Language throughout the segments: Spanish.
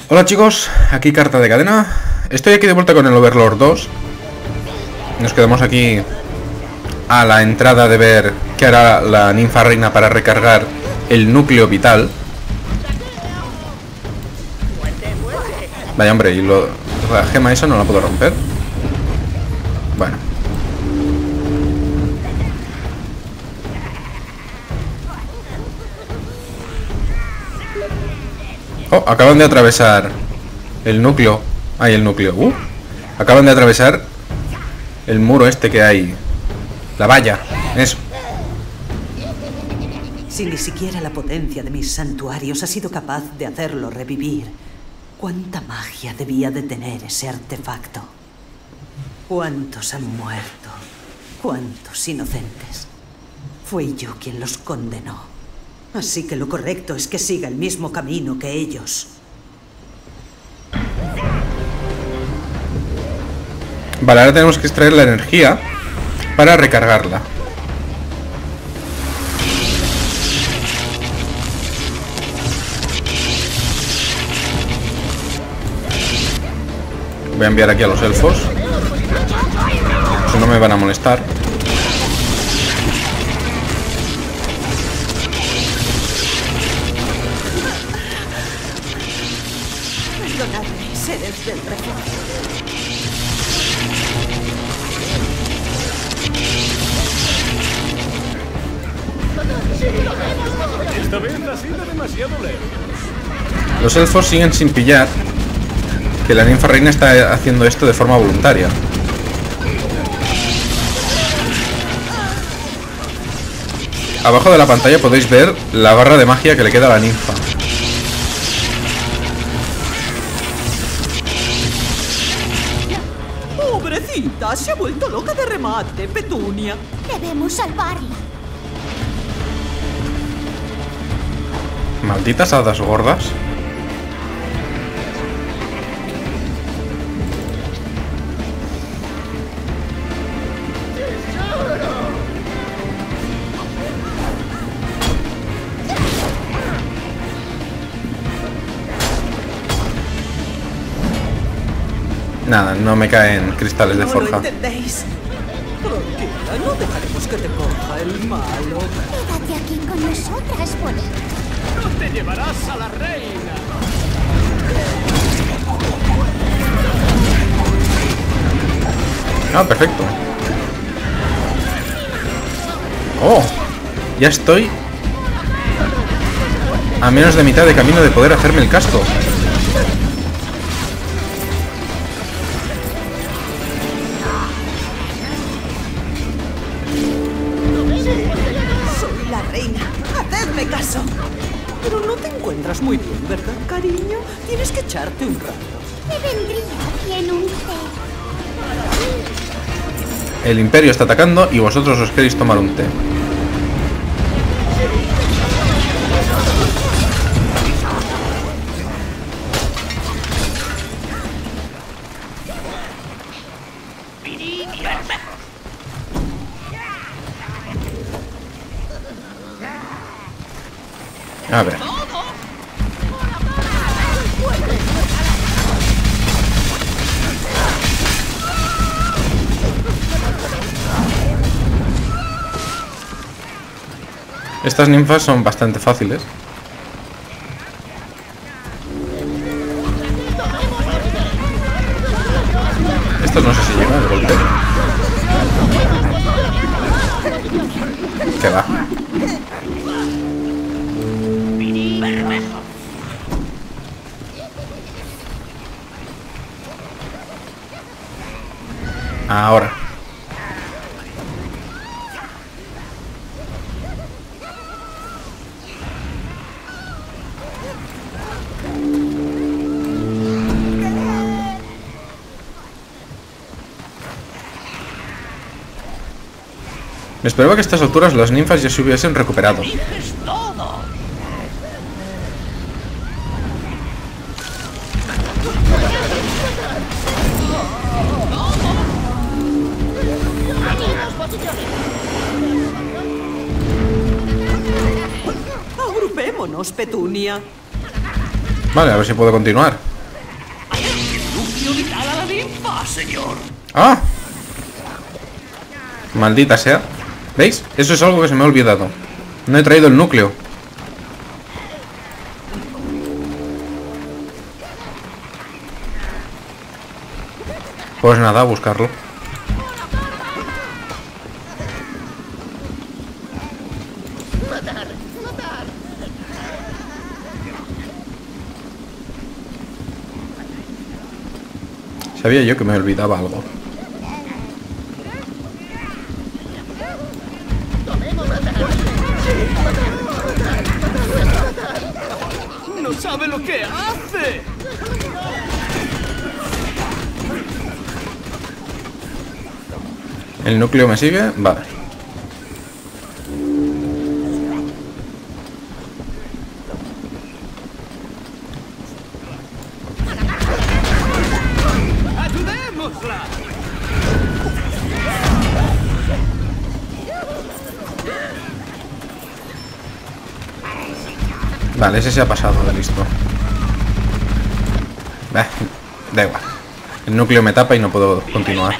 Hola chicos, aquí Carta de Cadena. Estoy aquí de vuelta con el Overlord 2. Nos quedamos aquí a la entrada de ver qué hará la ninfa reina para recargar el núcleo vital. Vaya hombre, y la gema esa no la puedo romper. Bueno. Oh, acaban de atravesar el núcleo. Hay el núcleo. Acaban de atravesar el muro este que hay. La valla. Eso. Si ni siquiera la potencia de mis santuarios ha sido capaz de hacerlo revivir, ¿cuánta magia debía de tener ese artefacto? ¿Cuántos han muerto? ¿Cuántos inocentes? Fui yo quien los condenó. Así que lo correcto es que siga el mismo camino que ellos. Vale, ahora tenemos que extraer la energía para recargarla. Voy a enviar aquí a los elfos. Si no me van a molestar. Perdonadme, seres del refugio. Esta vez ha sido demasiado lejos. Los elfos siguen sin pillar que la ninfa reina está haciendo esto de forma voluntaria. Abajo de la pantalla podéis ver la barra de magia que le queda a la ninfa. ¡Pobrecita! Se ha vuelto loca de remate, Petunia. Debemos salvarla. Malditas hadas gordas. Nada, no me caen cristales de forja. ¿No lo entendéis? Tranquila, no dejaremos que te coja el malo. Quédate aquí con nosotras, Polly. ¡No te llevarás a la reina! Ah, perfecto. Oh, ya estoy a menos de mitad de camino de poder hacerme el casco. Soy la reina. ¡Hacedme caso! Pero no te encuentras muy bien, ¿verdad, cariño? Tienes que echarte un rato. Me vendría bien un té. El imperio está atacando y vosotros os queréis tomar un té. A ver. Estas ninfas son bastante fáciles. Estos no sé si llegan al golpe. ¿Qué va? Ahora. Me esperaba que a estas alturas las ninfas ya se hubiesen recuperado. ¡Dices todo! Agrupémonos, Petunia. Vale, a ver si puedo continuar. señor. ¡Ah! Maldita sea. ¿Veis? Eso es algo que se me ha olvidado. No he traído el núcleo. Pues nada, a buscarlo. Sabía yo que me olvidaba algo. ¡No sabe lo que hace! ¿El núcleo me sigue? Vale. ¡Ayudémosla! Vale, ese se ha pasado de listo. Da igual. El núcleo me tapa y no puedo continuar.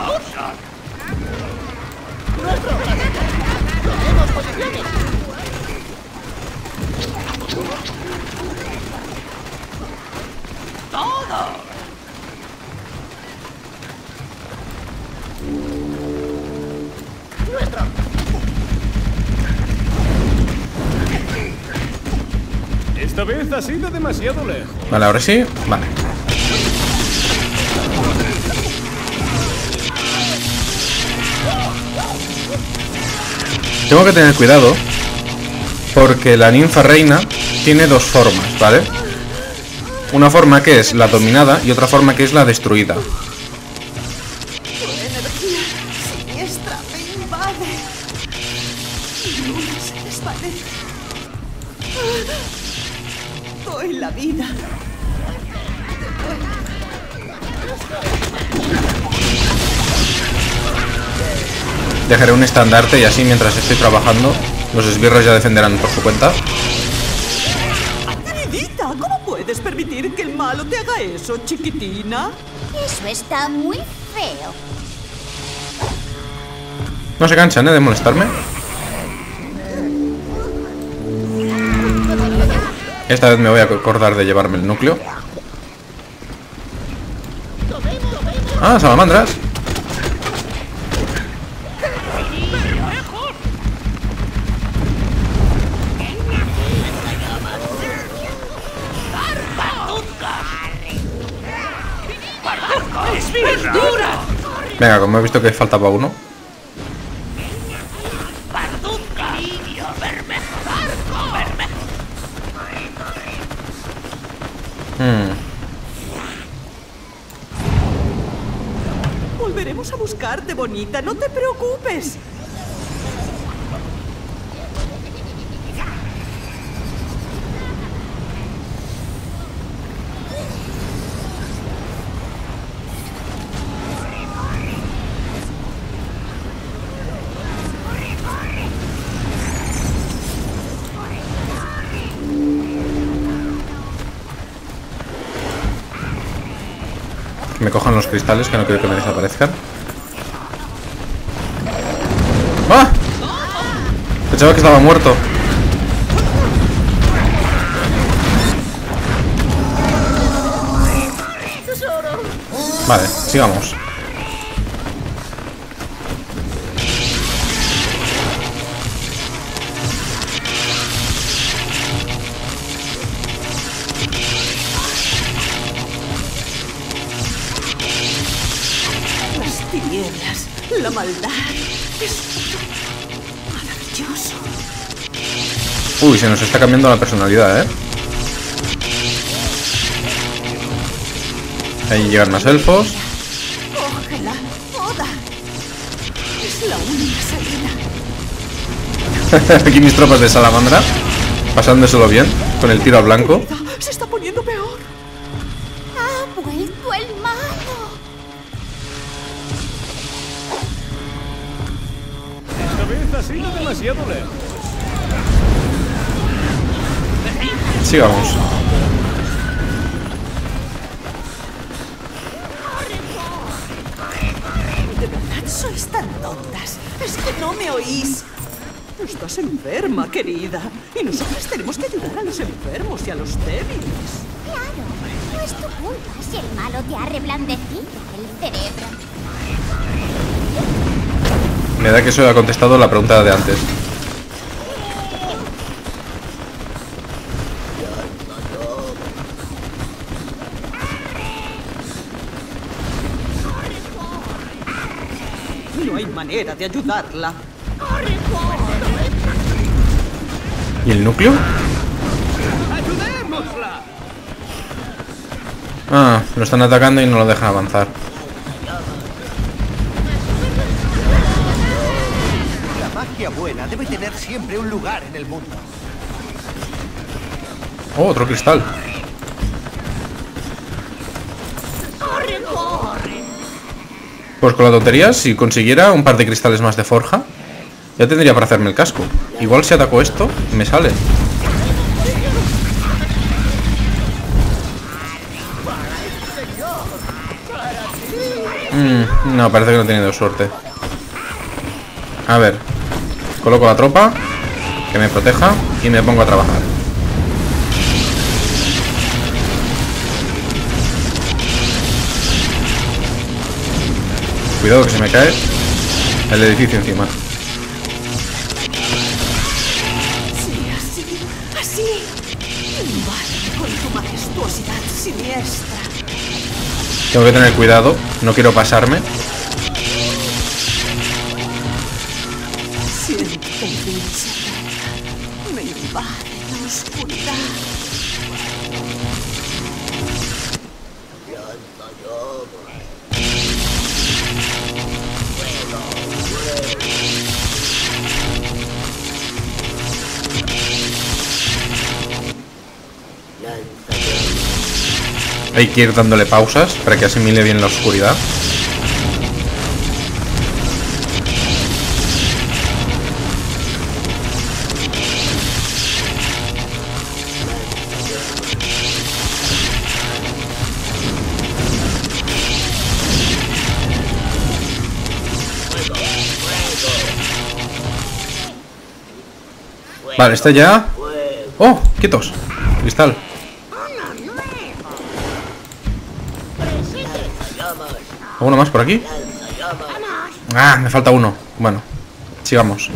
Esta vez ha sido demasiado lejos. Vale, ahora sí. Vale. Tengo que tener cuidado porque la ninfa reina tiene dos formas, ¿vale? Una forma que es la dominada y otra forma que es la destruida. Tu energía siniestra me invade. Mi luna se desvanece. Doy la vida. Dejaré un estandarte y así mientras estoy trabajando los esbirros ya defenderán por su cuenta. Queridita, ¿cómo puedes permitir que el malo te haga eso, chiquitina? Eso está muy feo. No se cansan, de molestarme. Esta vez me voy a acordar de llevarme el núcleo. Ah, salamandras. Venga, como he visto que faltaba uno. Volveremos a buscarte, bonita. No te preocupes. Me cojan los cristales, que no quiero que me desaparezcan. ¡Ah! Pensaba que estaba muerto. Vale, sigamos. Las tinieblas, la maldad. Es maravilloso. Uy, se nos está cambiando la personalidad, ¿eh? Ahí llegan más elfos. Cógela toda. Es la única salida. Aquí mis tropas de salamandra, pasándoselo bien, con el tiro al blanco. Se está poniendo peor. Ha vuelto el malo. Esta vez ha sido demasiado lejos. Sigamos. ¿No me oís? Estás enferma, querida. Y nosotros tenemos que ayudar a los enfermos y a los débiles. Claro, no es tu culpa si el malo te ha reblandecido el cerebro. Me da que eso ha contestado la pregunta de antes. No hay manera de ayudarla. ¿Y el núcleo? ¡Ayudémosla! Ah, lo están atacando y no lo dejan avanzar. La magia buena debe tener siempre un lugar en el mundo. Oh, otro cristal. Pues con la tontería, si consiguiera un par de cristales más de forja, ya tendría para hacerme el casco. Igual si ataco esto, me sale. No, parece que no he tenido suerte. A ver. Coloco la tropa, que me proteja, y me pongo a trabajar. Cuidado que se me cae el edificio encima. Sí, así. Vale, con tu majestuosidad siniestra. Tengo que tener cuidado, no quiero pasarme. Siento brisa. Me invade la oscuridad. Hay que ir dándole pausas para que asimile bien la oscuridad. Vale, está ya. ¡Oh! ¡Quietos! Cristal. ¿Alguno más por aquí? Ah, me falta uno. Bueno, sigamos.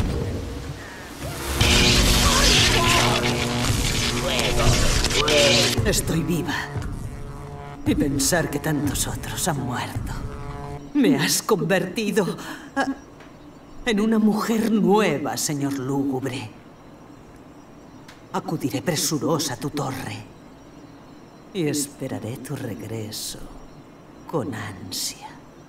Estoy viva. Y pensar que tantos otros han muerto. Me has convertido en una mujer nueva, señor lúgubre. Acudiré presurosa a tu torre. Y esperaré tu regreso con ansia.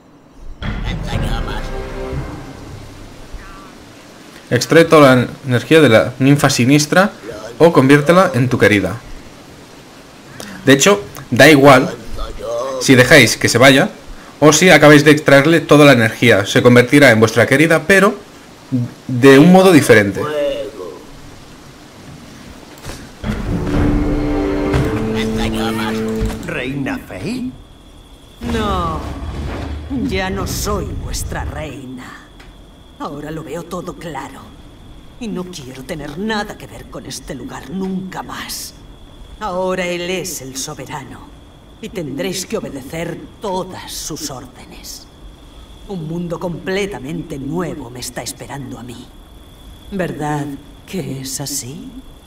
Extrae toda la energía de la ninfa sinistra o conviértela en tu querida. De hecho, da igual si dejáis que se vaya o si acabáis de extraerle toda la energía. Se convertirá en vuestra querida, pero de un modo diferente. ¿Reina Faye? No, ya no soy vuestra reina. Ahora lo veo todo claro. Y no quiero tener nada que ver con este lugar nunca más. Ahora él es el soberano. Y tendréis que obedecer todas sus órdenes. Un mundo completamente nuevo me está esperando a mí. ¿Verdad que es así?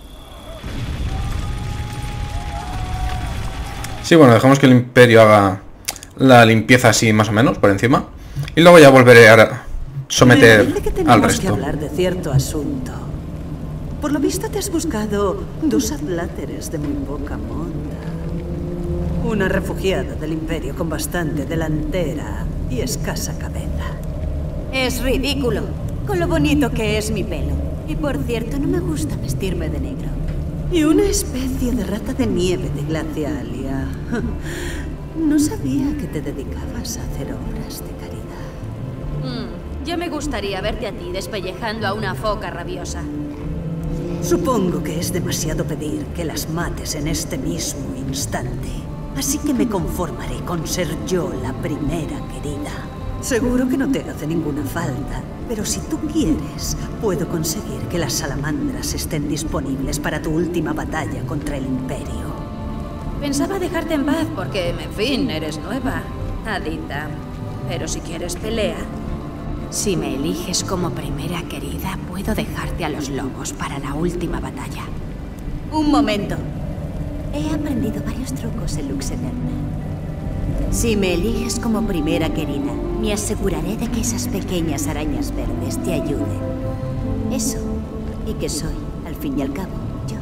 Sí, bueno, dejamos que el imperio haga la limpieza así más o menos, por encima. Y luego ya volveré a someter Me parece que al tenemos que resto. hablar de cierto asunto. Por lo visto te has buscado dos adláteres de muy poca monta. Una refugiada del imperio con bastante delantera y escasa cabeza. Es ridículo, con lo bonito que es mi pelo. Y por cierto, no me gusta vestirme de negro. Y una especie de rata de nieve de Glacialia. No sabía que te dedicabas a hacer obras de caridad. Ya me gustaría verte a ti despellejando a una foca rabiosa. Supongo que es demasiado pedir que las mates en este mismo instante. Así que me conformaré con ser yo la primera querida. Seguro que no te hace ninguna falta Pero si tú quieres, puedo conseguir que las salamandras estén disponibles para tu última batalla contra el Imperio. Pensaba dejarte en paz porque, en fin, eres nueva, Adita. Pero si quieres pelea, si me eliges como primera querida, puedo dejarte a los lobos para la última batalla. Un momento. He aprendido varios trucos en Lux Eterna. Si me eliges como primera querida, me aseguraré de que esas pequeñas arañas verdes te ayuden. Eso, y que soy, al fin y al cabo, yo.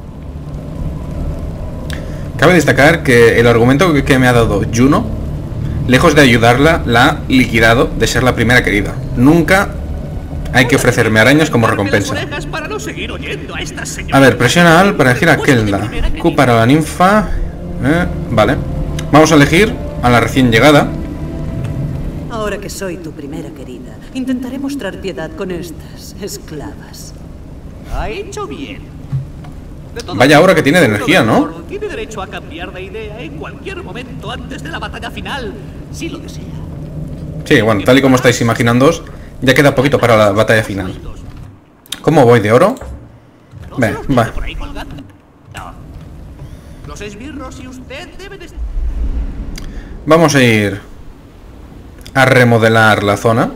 Cabe destacar que el argumento que me ha dado Juno, lejos de ayudarla, la ha liquidado de ser la primera querida. Nunca hay que ofrecerme arañas como recompensa. A ver, presiona Al para elegir a Kelda. Q para la ninfa. Vale. Vamos a elegir a la recién llegada. Ahora que soy tu primera querida, intentaré mostrar piedad con estas esclavas. Ha hecho bien. Vaya aura que tiene de energía, ¿no? Tiene derecho a cambiar de idea en cualquier momento antes de la batalla final, si lo desea. Sí, bueno, tal y como estáis imaginándoos, ya queda poquito para la batalla final. ¿Cómo voy de oro? Va. Los esbirros y usted deben estar... Vamos a ir a remodelar la zona.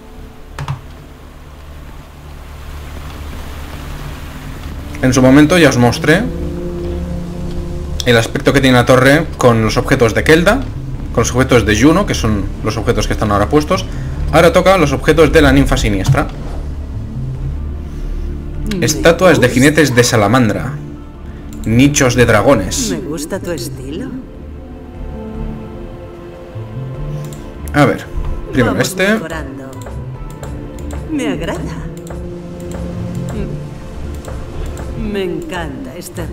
En su momento ya os mostré el aspecto que tiene la torre con los objetos de Kelda, con los objetos de Juno, que son los objetos que están ahora puestos. Ahora toca los objetos de la ninfa siniestra. Estatuas de jinetes de salamandra. Nichos de dragones. Me gusta tu estilo. A ver, primero Vamos este. mejorando. Me agrada. Me encanta este.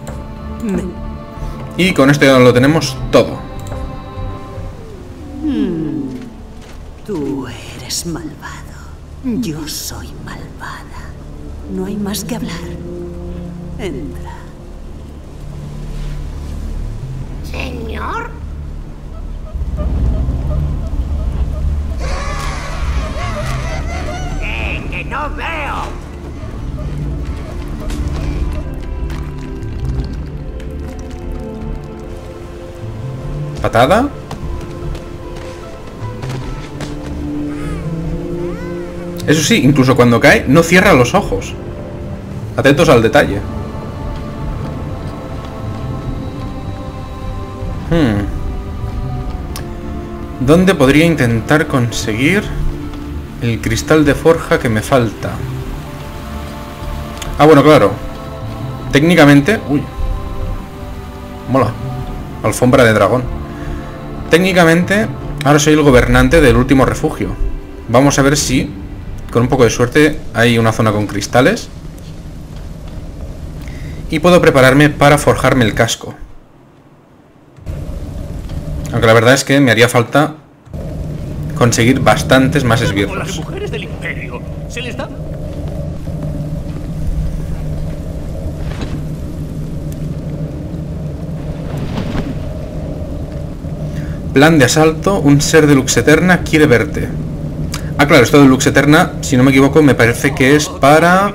Y con este ya lo tenemos todo. Tú eres malvado. Yo soy malvada. No hay más que hablar. Entra. Señor. ¡Que no veo! Patada. Eso sí, incluso cuando cae, no cierra los ojos. Atentos al detalle. ¿Dónde podría intentar conseguir el cristal de forja que me falta? Ah, bueno, claro. Técnicamente... Uy. Mola. Alfombra de dragón. Técnicamente, ahora soy el gobernante del último refugio. Vamos a ver si, con un poco de suerte, hay una zona con cristales. Y puedo prepararme para forjarme el casco. Aunque la verdad es que me haría falta conseguir bastantes más esbirros. Las mujeres del Imperio, ¿se les da? Plan de asalto, un ser de Lux Eterna quiere verte. Ah, claro, esto de Lux Eterna, si no me equivoco, me parece que es para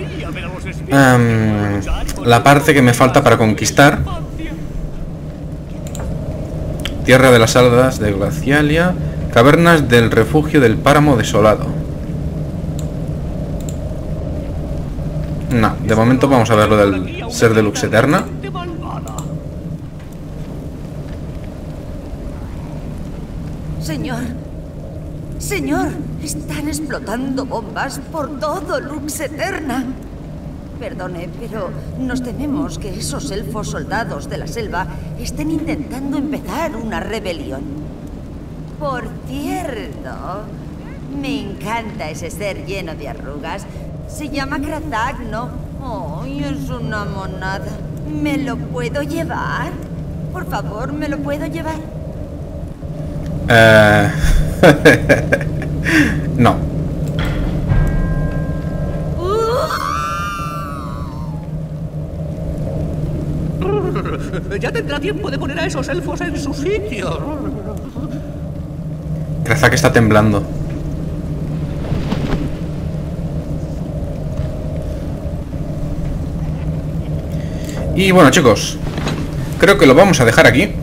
la parte que me falta para conquistar. Tierra de las Hadas de Glacialia, cavernas del refugio del páramo desolado. No, de momento vamos a ver lo del ser de Lux Eterna. Señor, señor, están explotando bombas por todo Lux Eterna. Perdone, pero nos tememos que esos elfos soldados de la selva estén intentando empezar una rebelión. Por cierto, me encanta ese ser lleno de arrugas. Se llama Krathag, ¿no? ¡Ay, es una monada! ¿Me lo puedo llevar? Por favor, ¿me lo puedo llevar? No. Ya tendrá tiempo de poner a esos elfos en su sitio. Krathag está temblando. Y bueno, chicos, creo que lo vamos a dejar aquí.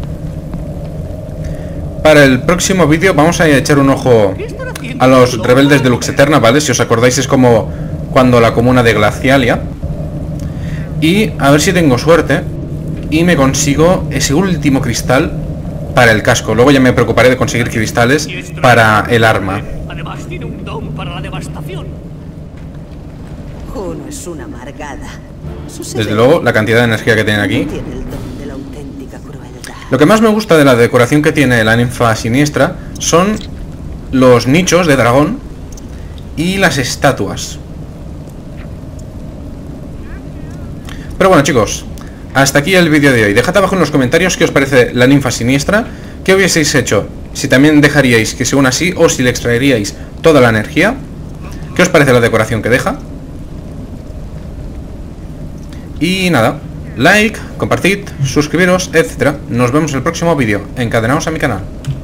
Para el próximo vídeo vamos a echar un ojo a los rebeldes de Lux Eterna, ¿vale? Si os acordáis, es como cuando la comuna de Glacialia. Y a ver si tengo suerte y me consigo ese último cristal para el casco. Luego ya me preocuparé de conseguir cristales para el arma. Además tiene un don para la devastación. Juno es una amargada. Sus Desde luego, la cantidad de energía que tienen aquí. tiene el don de la auténtica crueldad. Lo que más me gusta de la decoración que tiene la ninfa siniestra son los nichos de dragón y las estatuas. Pero bueno, chicos, hasta aquí el vídeo de hoy. Dejad abajo en los comentarios qué os parece la ninfa siniestra, qué hubieseis hecho, si también dejaríais que sea aún así o si le extraeríais toda la energía, qué os parece la decoración que deja. Y nada, like, compartid, suscribiros, etc. Nos vemos en el próximo vídeo. Encadenaos a mi canal.